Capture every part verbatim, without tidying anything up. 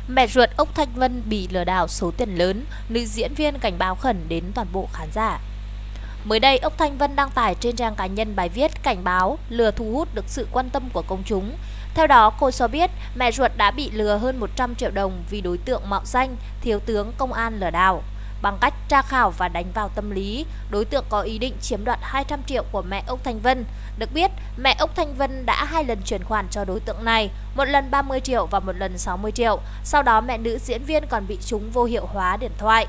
Mẹ ruột Ốc Thanh Vân bị lừa đảo số tiền lớn, nữ diễn viên cảnh báo khẩn đến toàn bộ khán giả. Mới đây, Ốc Thanh Vân đăng tải trên trang cá nhân bài viết cảnh báo lừa thu hút được sự quan tâm của công chúng. Theo đó, cô cho biết mẹ ruột đã bị lừa hơn một trăm triệu đồng vì đối tượng mạo danh thiếu tướng công an lừa đảo. Bằng cách tra khảo và đánh vào tâm lý, đối tượng có ý định chiếm đoạt hai trăm triệu của mẹ Ốc Thanh Vân. Được biết, mẹ Ốc Thanh Vân đã hai lần chuyển khoản cho đối tượng này, một lần ba mươi triệu và một lần sáu mươi triệu. Sau đó mẹ nữ diễn viên còn bị chúng vô hiệu hóa điện thoại.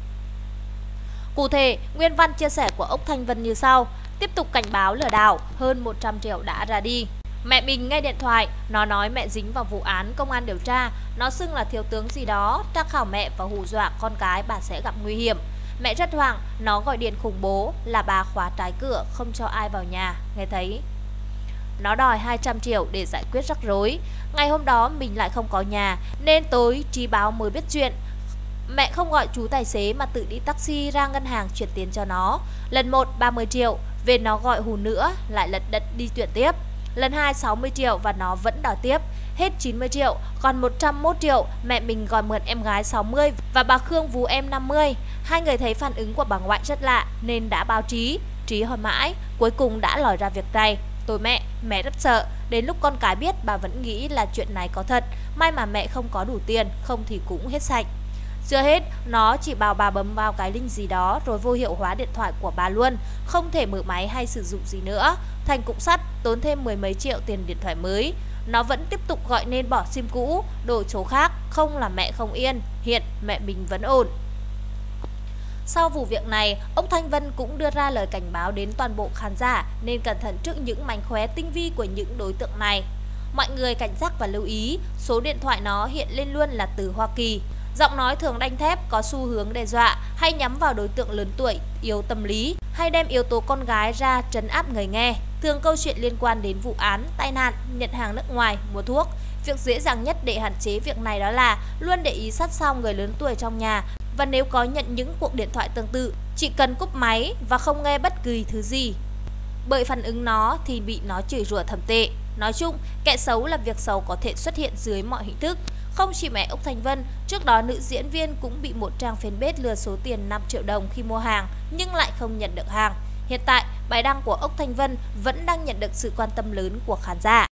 Cụ thể, nguyên văn chia sẻ của Ốc Thanh Vân như sau: tiếp tục cảnh báo lừa đảo, hơn một trăm triệu đã ra đi. Mẹ mình nghe điện thoại, nó nói mẹ dính vào vụ án công an điều tra, nó xưng là thiếu tướng gì đó, tra khảo mẹ và hù dọa con cái bà sẽ gặp nguy hiểm. Mẹ rất hoảng, nó gọi điện khủng bố là bà khóa trái cửa, không cho ai vào nhà, nghe thấy. Nó đòi hai trăm triệu để giải quyết rắc rối. Ngày hôm đó mình lại không có nhà, nên tối trí báo mới biết chuyện. Mẹ không gọi chú tài xế mà tự đi taxi ra ngân hàng chuyển tiền cho nó. Lần một ba mươi triệu, về nó gọi hù nữa, lại lật đật đi chuyển tiếp. Lần hai sáu mươi triệu và nó vẫn đòi tiếp. Hết chín mươi triệu, còn một trăm mốt triệu, mẹ mình gọi mượn em gái sáu mươi và bà Khương vú em năm mươi. Hai người thấy phản ứng của bà ngoại rất lạ nên đã báo Trí. Trí hỏi mãi, cuối cùng đã lòi ra việc này. Tôi mẹ, mẹ rất sợ. Đến lúc con cái biết bà vẫn nghĩ là chuyện này có thật. May mà mẹ không có đủ tiền, không thì cũng hết sạch. Chưa hết, nó chỉ bảo bà bấm vào cái link gì đó rồi vô hiệu hóa điện thoại của bà luôn, không thể mở máy hay sử dụng gì nữa. Thành cục sắt, tốn thêm mười mấy triệu tiền điện thoại mới. Nó vẫn tiếp tục gọi nên bỏ sim cũ, đổi số khác, không là mẹ không yên. Hiện mẹ mình vẫn ổn. Sau vụ việc này, Ốc Thanh Vân cũng đưa ra lời cảnh báo đến toàn bộ khán giả nên cẩn thận trước những mánh khóe tinh vi của những đối tượng này. Mọi người cảnh giác và lưu ý, số điện thoại nó hiện lên luôn là từ Hoa Kỳ. Giọng nói thường đanh thép, có xu hướng đe dọa, hay nhắm vào đối tượng lớn tuổi, yếu tâm lý, hay đem yếu tố con gái ra trấn áp người nghe. Thường câu chuyện liên quan đến vụ án, tai nạn, nhận hàng nước ngoài, mua thuốc. Việc dễ dàng nhất để hạn chế việc này đó là luôn để ý sát sao người lớn tuổi trong nhà, và nếu có nhận những cuộc điện thoại tương tự, chỉ cần cúp máy và không nghe bất kỳ thứ gì. Bởi phản ứng nó thì bị nó chửi rủa thậm tệ. Nói chung, kẻ xấu là việc xấu có thể xuất hiện dưới mọi hình thức. Không chỉ mẹ Ốc Thanh Vân, trước đó nữ diễn viên cũng bị một trang fanpage lừa số tiền năm triệu đồng khi mua hàng nhưng lại không nhận được hàng. Hiện tại, bài đăng của Ốc Thanh Vân vẫn đang nhận được sự quan tâm lớn của khán giả.